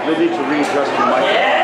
You'll need to readjust your microphone.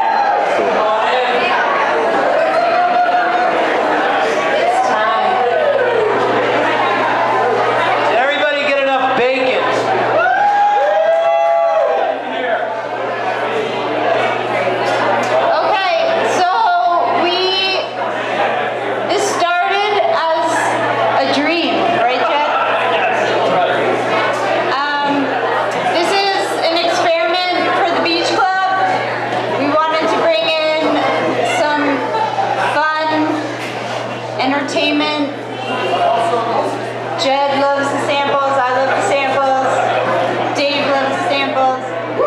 Entertainment. Jed loves the samples, I love the samples, Dave loves the samples.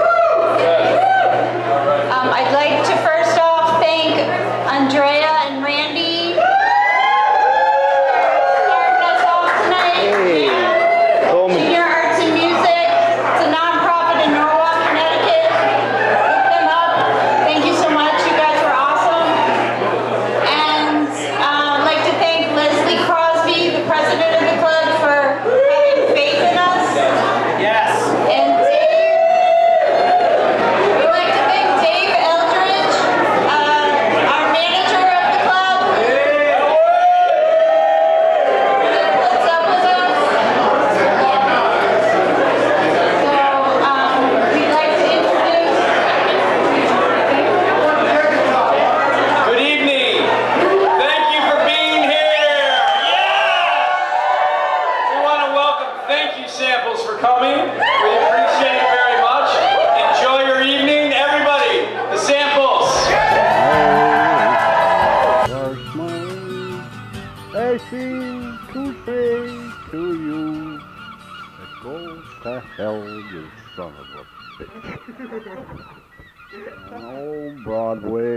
I'd like to first off thank Andrea and Randy for starting us off tonight. Junior Arts and Music, it's a non-profit in Norwalk, Connecticut. Look them up. Thank you so much, you guys were awesome. And I'd like to thank Leslie Crosby, the president of the club, for having faith in us. Yes. And Dave, we'd like to thank Dave Eldridge, our manager of the club, that puts up with us. So we'd like to introduce. Good evening. Thank you for being here. Yeah! We want to welcome, thank you Samples for coming. We appreciate it very much. Enjoy your evening, everybody. The Samples. I seem to say to you that go to hell, you son of a bitch. Oh, Broadway.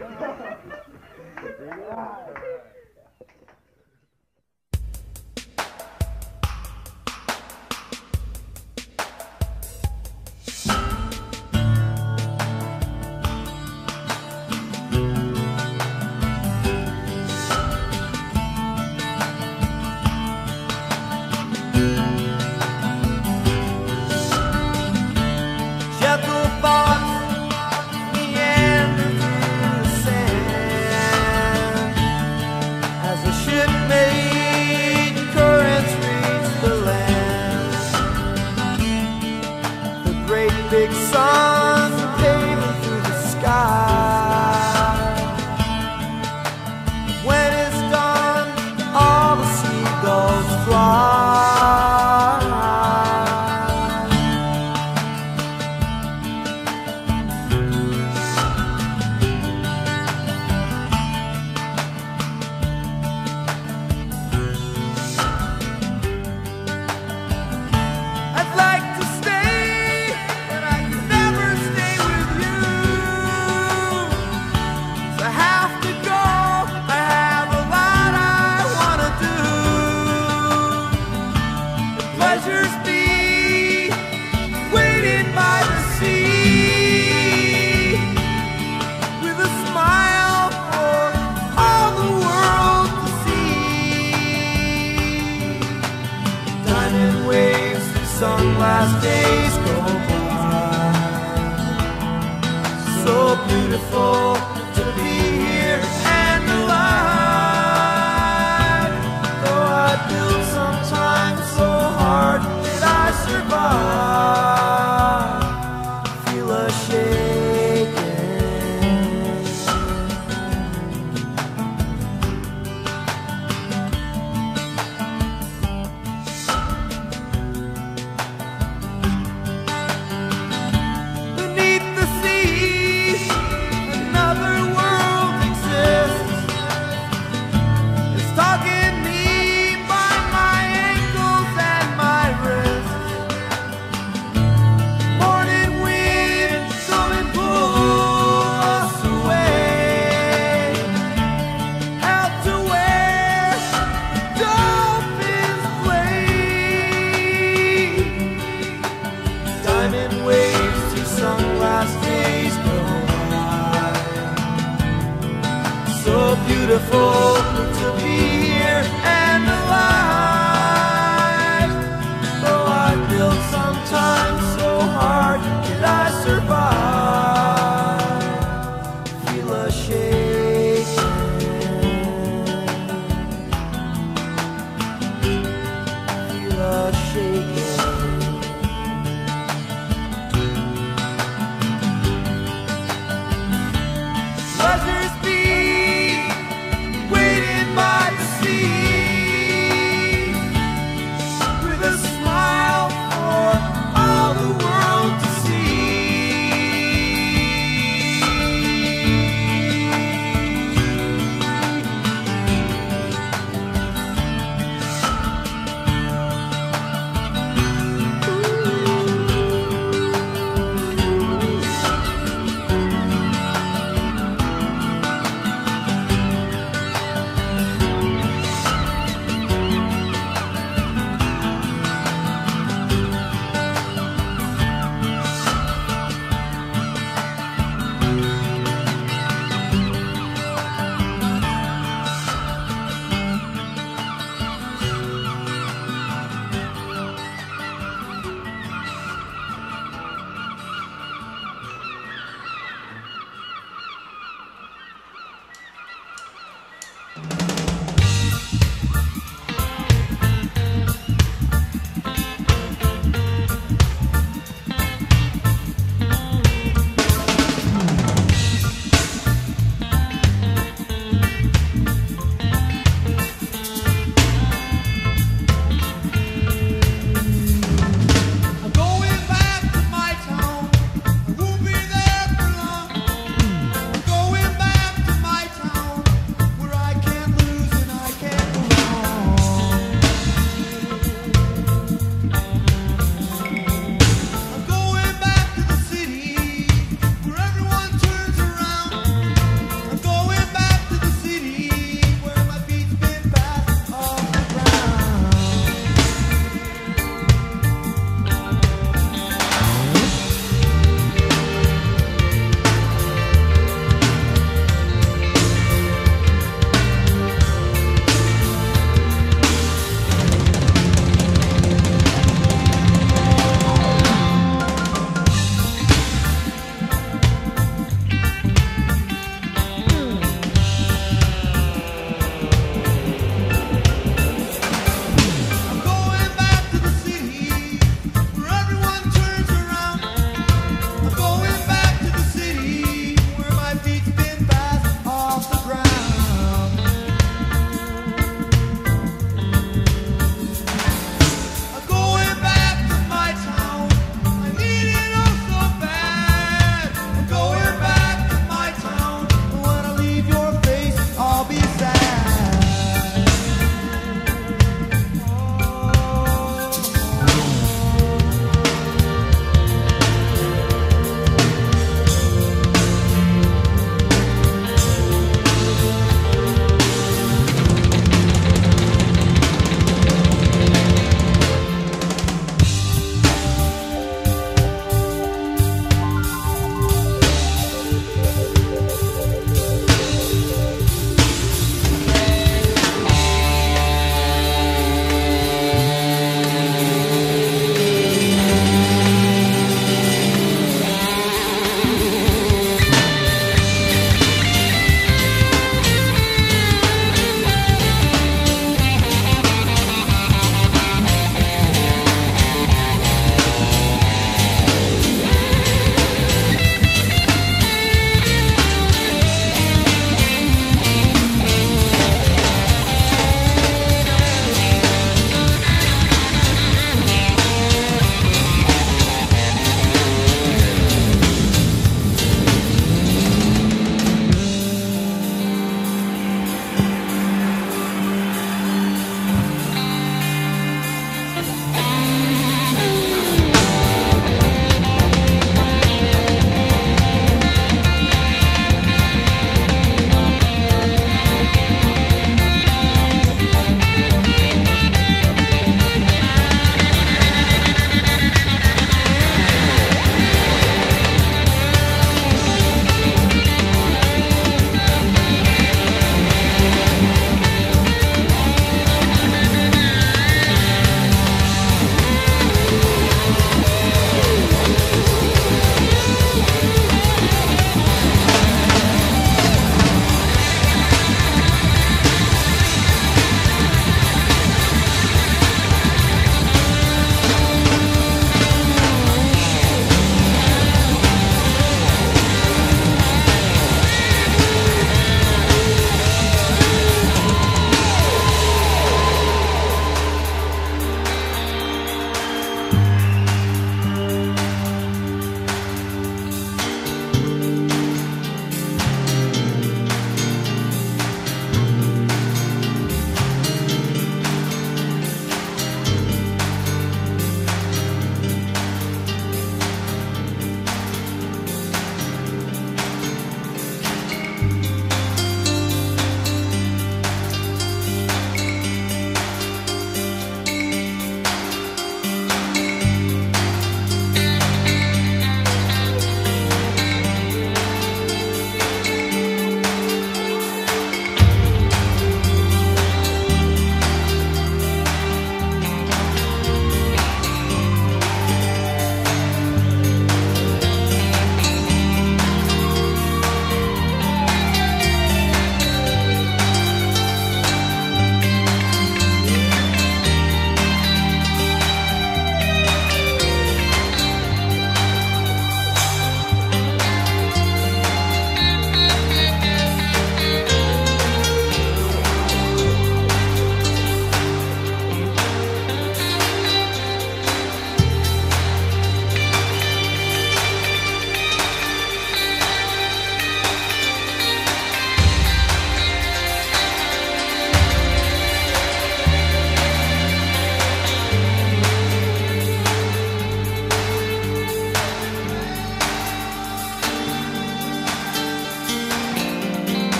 Gentle thoughts meander through the sand as the ship made currents reach the land. The great big sun paving through the sky. When it's done, all the seagulls fly. I'd like to stay, but I can never stay with you. So I have to go. I have a lot I wanna do. The pleasures be waiting by the sea with a smile for all the world to see. Diamond waves through sunglass days go by. So beautiful to be here and alive. Though I build sometimes so hard that I survive. Feel a shaking. Beneath the sea, another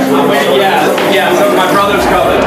I'm waiting, yeah, so my brother's coming.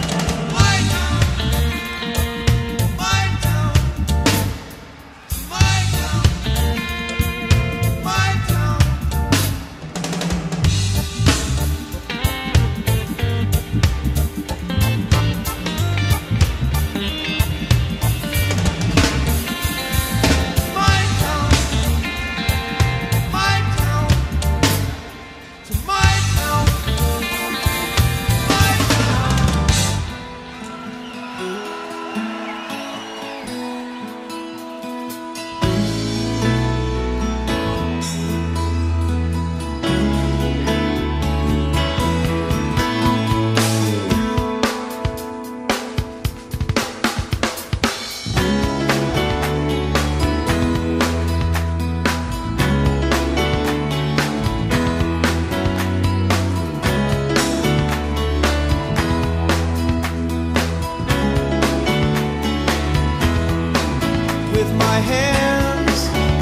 With my hands,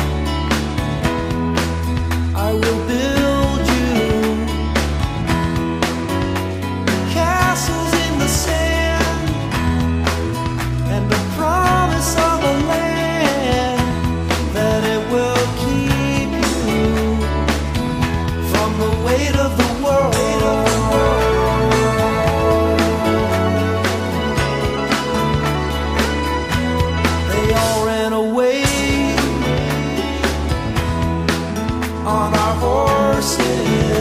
I will build you castles in the sand and the promise of a land that it will keep you from the weight of the world. They all ran away on our horses.